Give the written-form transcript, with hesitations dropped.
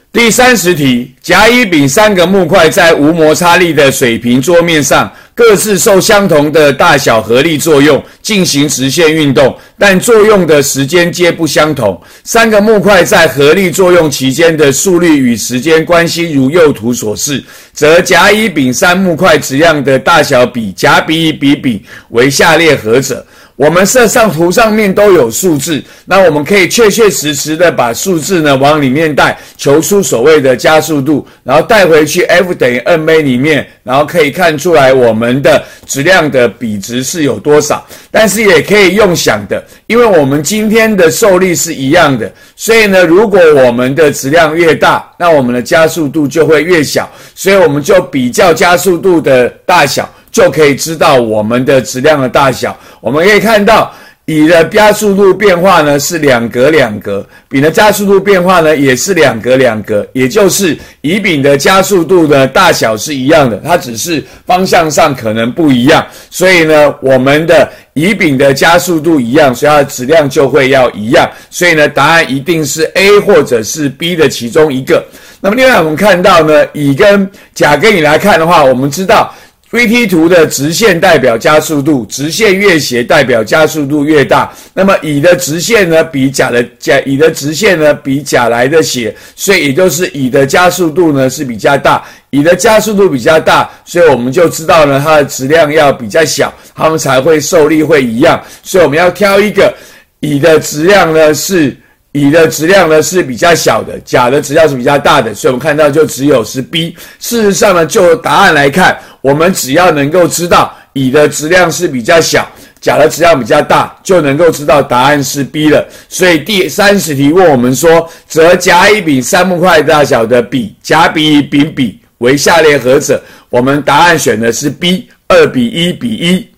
第30题，甲、乙、丙三个木块在无摩擦力的水平桌面上，各自受相同的大小合力作用进行直线运动，但作用的时间皆不相同。三个木块在合力作用期间的速率与时间关系如右图所示，则甲、乙、丙三木块质量的大小比甲比乙比丙为下列何者？我们图上面都有数字，那我们可以确确实实的把数字呢往里面带，求出所谓的加速度，然后带回去 F 等于 ma 里面，然后可以看出来我们的质量的比值是有多少。但是也可以用想的，因为我们今天的受力是一样的，所以呢，如果我们的质量越大，那我们的加速度就会越小，所以我们就比较加速度的大小，就可以知道我们的质量的大小。我们可以看到乙的加速度变化呢是2格2格，丙的加速度变化呢也是2格2格，也就是乙丙的加速度呢大小是一样的，它只是方向上可能不一样，所以呢我们的乙丙的加速度一样，所以它的质量就会要一样，所以呢答案一定是 A 或者是 B 的其中一个。那么另外我们看到呢，乙跟甲跟乙来看的话，我们知道VT 图的直线代表加速度，直线越斜代表加速度越大。那么乙的直线呢比乙的直线呢比甲来的斜，所以也就是乙的加速度呢是比较大。乙的加速度比较大，所以我们就知道呢它的质量要比较小，它们才会受力会一样。所以我们要挑一个乙的质量呢是比较小的，甲的质量是比较大的，所以我们看到就只有是 B。事实上呢，就答案来看，我们只要能够知道乙的质量是比较小，甲的质量比较大，就能够知道答案是 B 了。所以第30题问我们说，则甲乙丙三木块大小的比甲比乙丙比为下列何者？我们答案选的是 B， 2比1比1。